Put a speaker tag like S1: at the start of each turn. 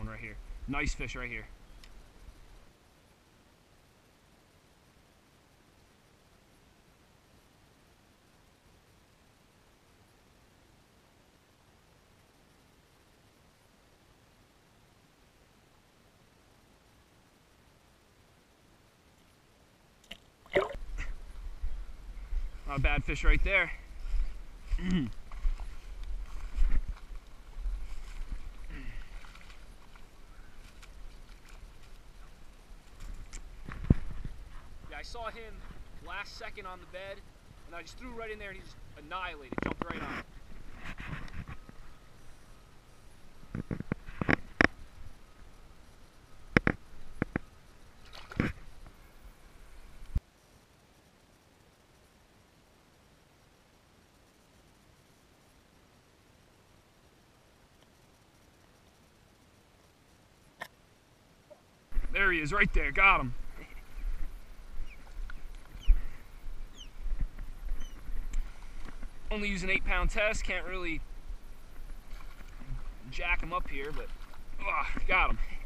S1: right here. Nice fish right here. Not a bad fish right there. Yeah, I saw him last second on the bed, and I just threw right in there and he just annihilated, jumped right on it. There he is, right there, got him. Only use an 8-pound test, can't really jack him up here, but got him.